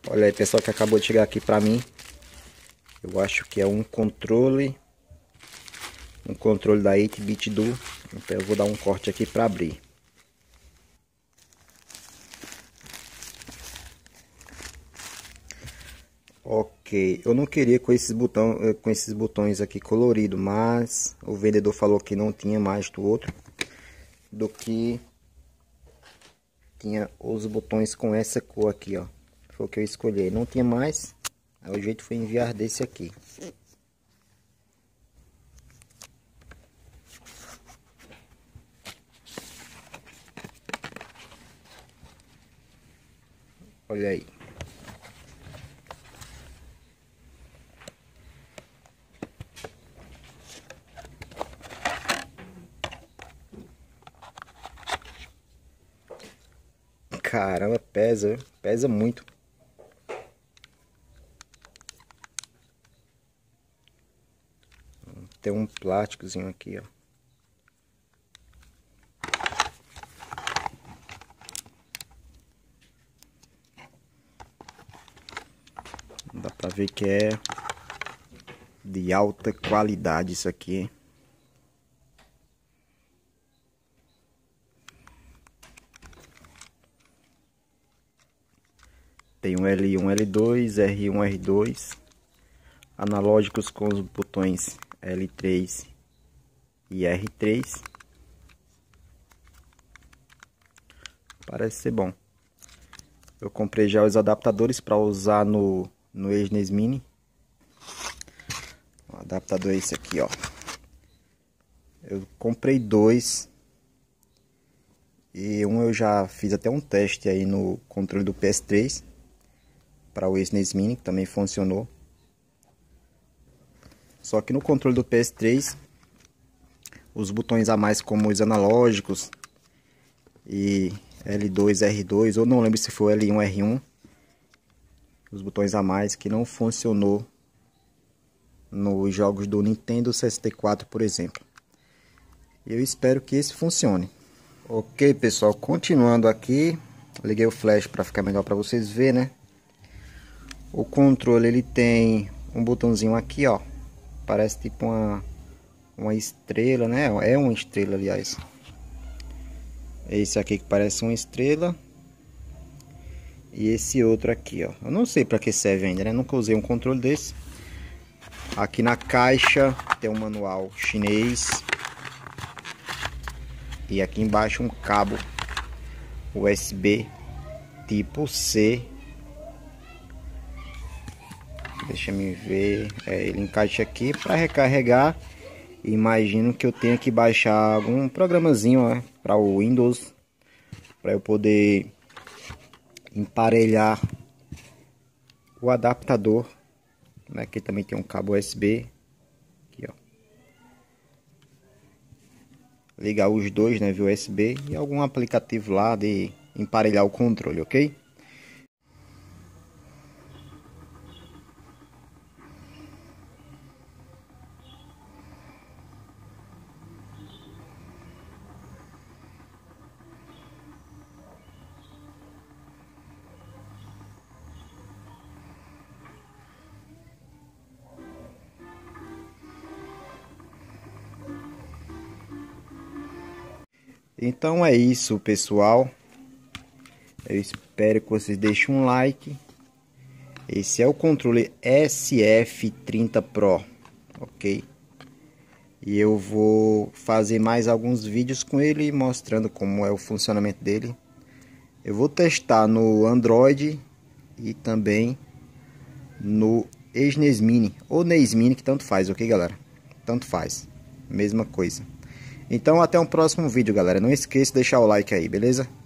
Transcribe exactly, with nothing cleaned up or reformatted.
Olha aí, pessoal, que acabou de chegar aqui pra mim. Eu acho que é um controle. Um controle da oito bit Duo. Então eu vou dar um corte aqui pra abrir. Ok, eu não queria com esses, botão, com esses botões aqui colorido, mas o vendedor falou que não tinha mais do outro. Do que tinha os botões com essa cor aqui, ó. Foi o que eu escolhi. Não tinha mais. Aí o jeito foi enviar desse aqui. Olha aí. Caramba, pesa, pesa muito. Tem um plásticozinho aqui, ó. Dá pra ver que é de alta qualidade isso aqui. Tem um L um, L dois, R um, R dois. Analógicos com os botões L três e R três. Parece ser bom. Eu comprei já os adaptadores para usar no, no E S N E S Mini. O adaptador é esse aqui, ó. Eu comprei dois. E um eu já fiz até um teste aí no controle do P S três. Para o E S N E S Mini, que também funcionou. Só que no controle do P S três, os botões a mais como os analógicos e L dois, R dois, ou não lembro se foi L um, R um, os botões a mais que não funcionou nos jogos do Nintendo sessenta e quatro, por exemplo. Eu espero que esse funcione. Ok, pessoal, continuando aqui, liguei o flash para ficar melhor para vocês verem, né? O controle ele tem um botãozinho aqui, ó. Parece tipo uma, uma estrela, né? É uma estrela, aliás. Esse aqui que parece uma estrela. E esse outro aqui, ó. Eu não sei para que serve ainda, né? Nunca usei um controle desse. Aqui na caixa tem um manual chinês. E aqui embaixo um cabo U S B tipo C. Deixa me ver. É, ele encaixa aqui para recarregar. Imagino que eu tenha que baixar algum programazinho, né, para o Windows, para eu poder emparelhar o adaptador. Aqui também tem um cabo U S B. Aqui, ó. Ligar os dois, né, via U S B, e algum aplicativo lá de emparelhar o controle, ok? Então é isso, pessoal. Eu espero que vocês deixem um like. Esse é o controle S F trinta Pro, ok? E eu vou fazer mais alguns vídeos com ele, mostrando como é o funcionamento dele. Eu vou testar no Android e também no E S N E S Mini, ou N E S Mini, que tanto faz, ok, galera? Tanto faz, mesma coisa. Então até um próximo vídeo, galera. Não esqueça de deixar o like aí, beleza?